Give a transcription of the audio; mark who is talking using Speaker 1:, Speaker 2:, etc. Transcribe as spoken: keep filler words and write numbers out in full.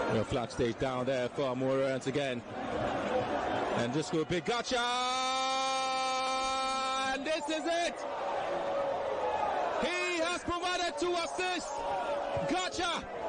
Speaker 1: The flat stage down there for Moura once again. And just go big gotcha! And this is it! He has provided two assists! Gotcha!